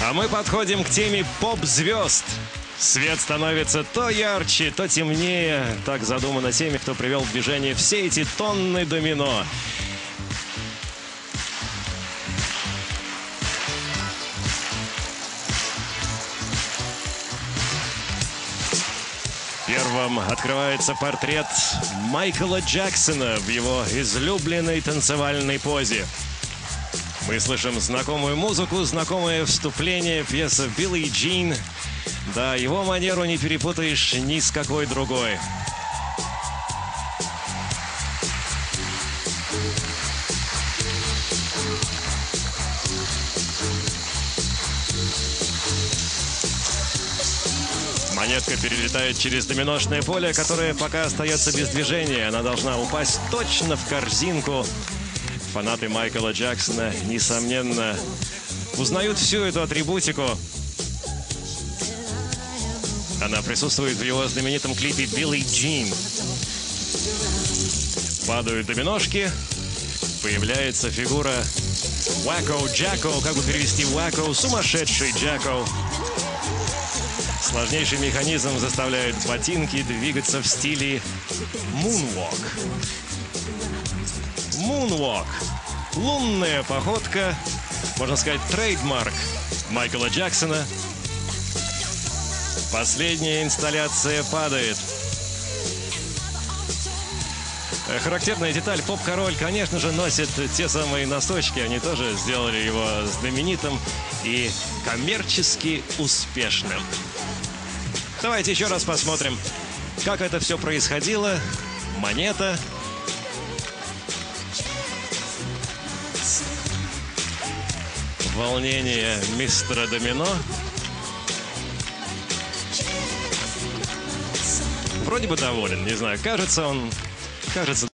А мы подходим к теме поп-звезд. Свет становится то ярче, то темнее. Так задумано теми, кто привел в движение все эти тонны домино. Первым открывается портрет Майкла Джексона в его излюбленной танцевальной позе. Мы слышим знакомую музыку, знакомое вступление, пьеса «Билли Джин». Да, его манеру не перепутаешь ни с какой другой. Монетка перелетает через доминошное поле, которое пока остается без движения. Она должна упасть точно в корзинку. Фанаты Майкла Джексона, несомненно, узнают всю эту атрибутику. Она присутствует в его знаменитом клипе «Билли Джин». Падают доминошки. Появляется фигура Wacko Jacko. Как бы перевести Wacko? Сумасшедший Jacko. Сложнейший механизм заставляет ботинки двигаться в стиле Moonwalk. Moonwalk. Лунная походка. Можно сказать, трейдмарк Майкла Джексона. Последняя инсталляция падает. Характерная деталь. Поп-король, конечно же, носит те самые носочки. Они тоже сделали его знаменитым и коммерчески успешным. Давайте еще раз посмотрим, как это все происходило. Монета. Волнение мистера Домино. Вроде бы доволен, не знаю, кажется он...